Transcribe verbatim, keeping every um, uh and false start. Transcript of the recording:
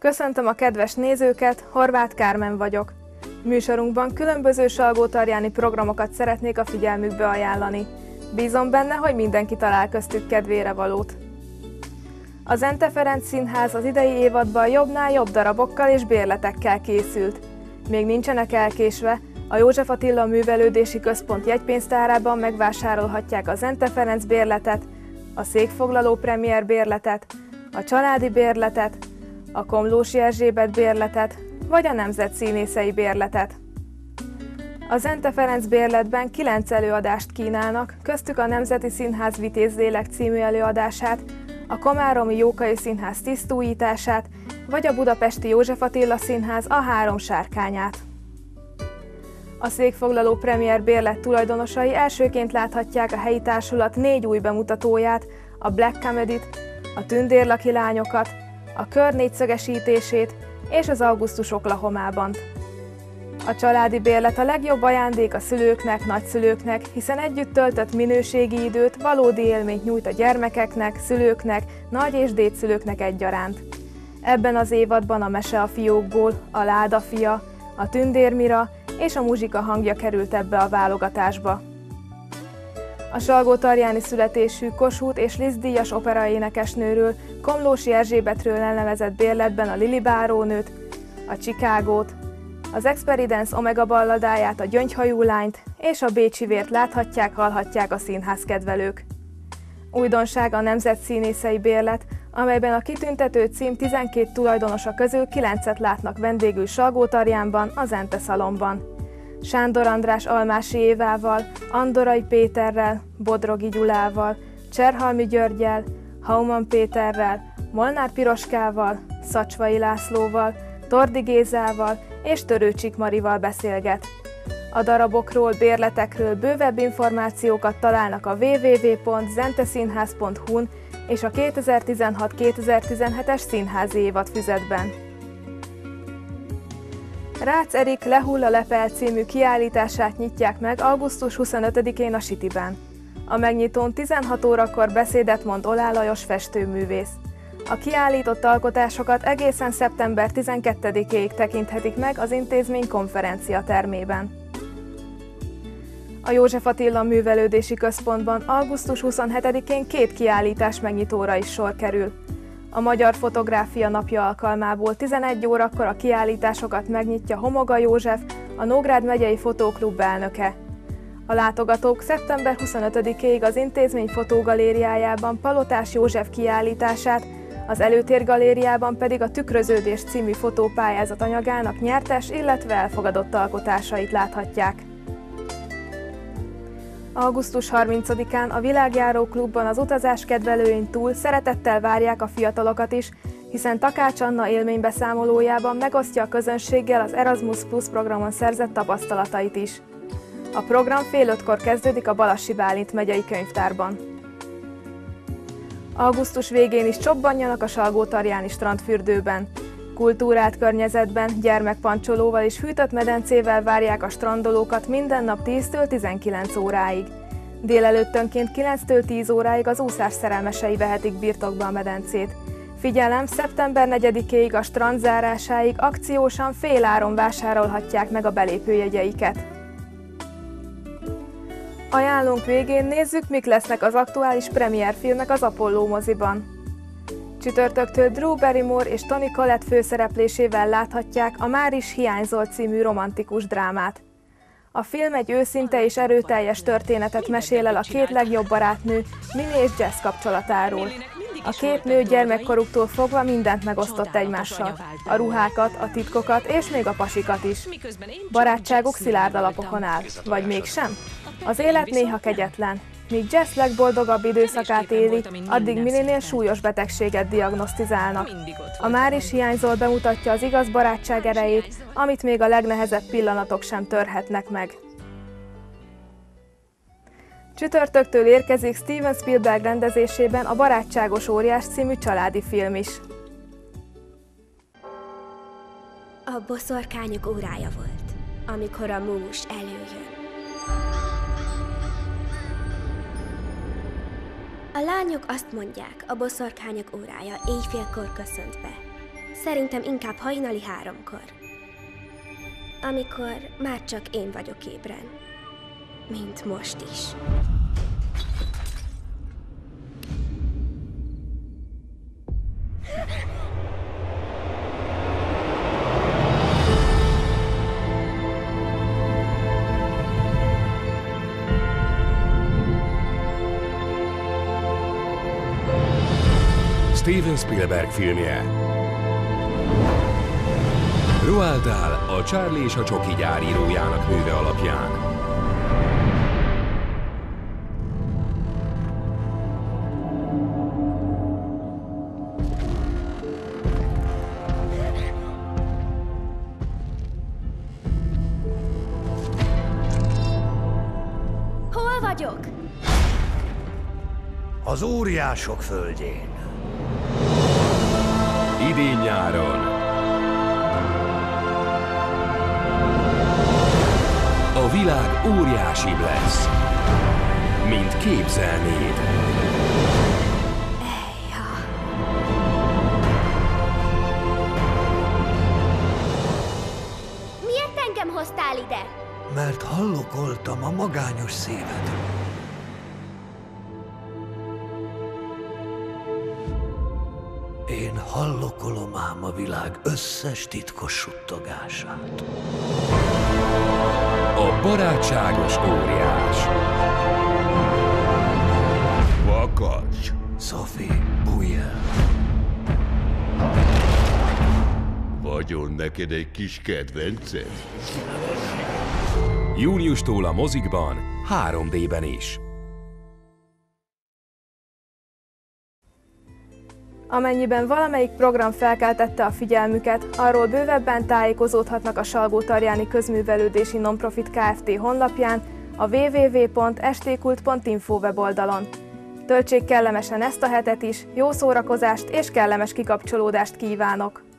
Köszöntöm a kedves nézőket, Horváth Kármen vagyok. Műsorunkban különböző salgótarjáni programokat szeretnék a figyelmükbe ajánlani. Bízom benne, hogy mindenki talál köztük kedvére valót. A Zente Ferenc Színház az idei évadban jobbnál jobb darabokkal és bérletekkel készült. Még nincsenek elkésve, a József Attila Művelődési Központ jegypénztárában megvásárolhatják a Zente Ferenc bérletet, a Székfoglaló Premier bérletet, a Családi bérletet, a Komlósi Erzsébet bérletet, vagy a Nemzet Színészei bérletet. A Zente Ferenc bérletben kilenc előadást kínálnak, köztük a Nemzeti Színház Vitézlélek című előadását, a Komáromi Jókai Színház tisztújítását, vagy a Budapesti József Attila Színház a Három sárkányát. A Székfoglaló Premier bérlet tulajdonosai elsőként láthatják a helyi társulat négy új bemutatóját, a Black Comedy-t, a Tündérlaki lányokat, a Kör négyszögesítését és az Augusztus Oklahomában. A családi bérlet a legjobb ajándék a szülőknek, nagyszülőknek, hiszen együtt töltött minőségi időt, valódi élményt nyújt a gyermekeknek, szülőknek, nagy- és dédszülőknek egyaránt. Ebben az évadban a Mese a fiókból, a Láda fia, a Tündér Mira és a Muzsika hangja került ebbe a válogatásba. A salgótarjáni születésű Kossuth és Liszt díjas operaénekesnőről, Komlósi Erzsébetről elnevezett bérletben a Lili bárónőt, a Chicagót, az Experience Omega balladáját, a Gyöngyhajú lányt és a Bécsi vért láthatják, hallhatják a színházkedvelők. Újdonság a Nemzet Színészei bérlet, amelyben a kitüntető cím tizenkét tulajdonosa közül kilencet látnak vendégül Salgótarjánban, a Zente Szalonban. Sándor András Almási Évával, Andorai Péterrel, Bodrogi Gyulával, Cserhalmi Györggyel, Hauman Péterrel, Molnár Piroskával, Szacsvai Lászlóval, Tordi Gézával és Törőcsik Marival beszélget. A darabokról, bérletekről bővebb információkat találnak a double-u double-u double-u pont zenteszínház pont hu-n és a kétezer-tizenhat kétezer-tizenhetes színházi évadfüzetben. Rácz Erik Lehull a lepel című kiállítását nyitják meg augusztus huszonötödikén a Cityben. A megnyitón tizenhat órakor beszédet mond Olá Lajos festőművész. A kiállított alkotásokat egészen szeptember tizenkettedikéig tekinthetik meg az intézmény konferencia termében. A József Attila Művelődési Központban augusztus huszonhetedikén két kiállítás megnyitóra is sor kerül. A Magyar Fotográfia Napja alkalmából tizenegy órakor a kiállításokat megnyitja Homoga József, a Nógrád megyei fotóklub elnöke. A látogatók szeptember huszonötödikéig az intézmény fotógalériájában Palotás József kiállítását, az Előtérgalériában pedig a Tükröződés című fotópályázat anyagának nyertes, illetve elfogadott alkotásait láthatják. augusztus harmincadikán a Világjáró Klubban az utazás kedvelőin túl szeretettel várják a fiatalokat is, hiszen Takács Anna élménybeszámolójában megosztja a közönséggel az Erasmus Plus programon szerzett tapasztalatait is. A program fél ötkor kezdődik a Balassi Bálint megyei könyvtárban. Augusztus végén is csobbanjanak a Salgótarjáni strandfürdőben. Kultúrált környezetben, gyermekpancsolóval és hűtött medencével várják a strandolókat minden nap tíztől tizenkilenc óráig. Délelőttönként kilenctől tíz óráig az úszás szerelmesei vehetik birtokba a medencét. Figyelem, szeptember negyedikéig a strand zárásáig akciósan féláron vásárolhatják meg a belépőjegyeiket. Ajánlónk végén nézzük, mik lesznek az aktuális premierfilmek az Apollo moziban. Csütörtöktől Drew Barrymore és Toni Collette főszereplésével láthatják a Már is hiányzol című romantikus drámát. A film egy őszinte és erőteljes történetet mesél el a két legjobb barátnő, Mini és Jess kapcsolatáról. A két nő gyermekkoruktól fogva mindent megosztott egymással, a ruhákat, a titkokat és még a pasikat is. Barátságuk szilárd alapokon áll, vagy mégsem? Az élet néha kegyetlen. Míg Jess legboldogabb időszakát éli, addig Millinél súlyos betegséget diagnosztizálnak. A Már is hiányzol bemutatja az igaz barátság erejét, amit még a legnehezebb pillanatok sem törhetnek meg. Csütörtöktől érkezik Steven Spielberg rendezésében a Barátságos óriás című családi film is. A boszorkányok órája volt, amikor a múmus előjön. A lányok azt mondják, a boszorkányok órája éjfélkor köszönt be. Szerintem inkább hajnali háromkor. Amikor már csak én vagyok ébren. Mint most is. Steven Spielberg filmje. Roald Dahl a Charlie és a Csoki gyár írójának műve alapján. Hol vagyok? Az óriások földjén. Idén-nyáron. A világ óriásibb lesz, mint képzelnéd. Ejha. Miért engem hoztál ide? Mert hallokoltam a magányos szíved. Én hallokolom ám a világ összes titkos suttogását. A barátságos óriás. Vakacs! Sophie, bújj el! Vagyon neked egy kis kedvenced? Júniustól a mozikban, három dében is. Amennyiben valamelyik program felkeltette a figyelmüket, arról bővebben tájékozódhatnak a Salgótarjáni Közművelődési Nonprofit Kft. Honlapján, a double-u double-u double-u pont stkult pont info weboldalon. Töltsék kellemesen ezt a hetet is, jó szórakozást és kellemes kikapcsolódást kívánok!